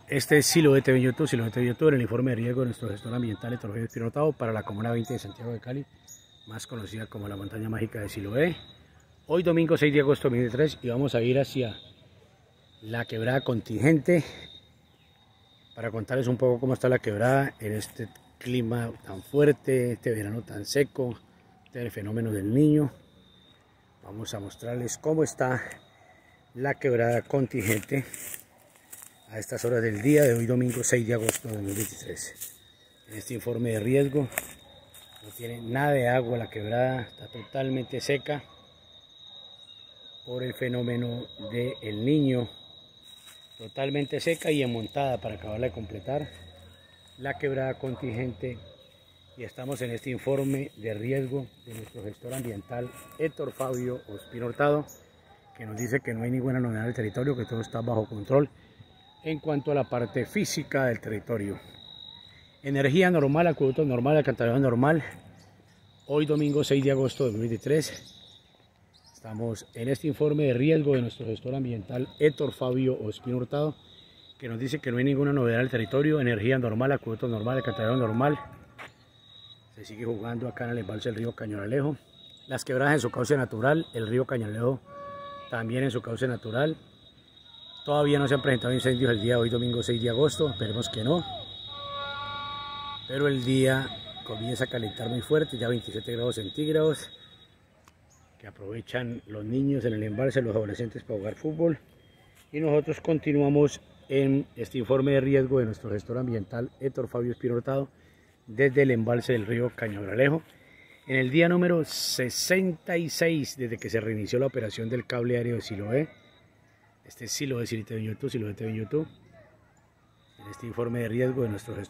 Este es Siloé TV en YouTube, Siloé TV en YouTube, el informe de riesgo de nuestro gestor ambiental Héctor Espinotado para la Comuna 20 de Santiago de Cali, más conocida como la montaña mágica de Siloé. Hoy domingo 6 de agosto de 2023 y vamos a ir hacia la quebrada Contingente para contarles un poco cómo está la quebrada en este clima tan fuerte, este verano tan seco, este fenómeno del Niño. Vamos a mostrarles cómo está la quebrada Contingente a estas horas del día de hoy domingo 6 de agosto de 2023. En este informe de riesgo no tiene nada de agua la quebrada, está totalmente seca por el fenómeno del Niño, totalmente seca y enmontada para acabarla de completar la quebrada Contingente. Y estamos en este informe de riesgo de nuestro gestor ambiental Héctor Fabio Ospino Hurtado, que nos dice que no hay ninguna novedad en el territorio, que todo está bajo control en cuanto a la parte física del territorio. Energía normal, acueducto normal, alcantarillado normal. Hoy domingo 6 de agosto de 2023 estamos en este informe de riesgo de nuestro gestor ambiental Héctor Fabio Ospino Hurtado, que nos dice que no hay ninguna novedad en el territorio. Energía normal, acueducto normal, alcantarillado normal. Se sigue jugando acá en el embalse del río Cañonalejo. Las quebradas en su cauce natural, el río Cañonalejo también en su cauce natural. Todavía no se han presentado incendios el día de hoy, domingo 6 de agosto, esperemos que no. Pero el día comienza a calentar muy fuerte, ya 27 grados centígrados, que aprovechan los niños en el embalse, los adolescentes para jugar fútbol. Y nosotros continuamos en este informe de riesgo de nuestro gestor ambiental Héctor Fabio Ospino Hurtado desde el embalse del río Cañonalejo. En el día número 66 desde que se reinició la operación del cable aéreo de Siloé. Este es Siloé TV en YouTube, Siloé TV en YouTube. En este informe de riesgo de nuestro gestor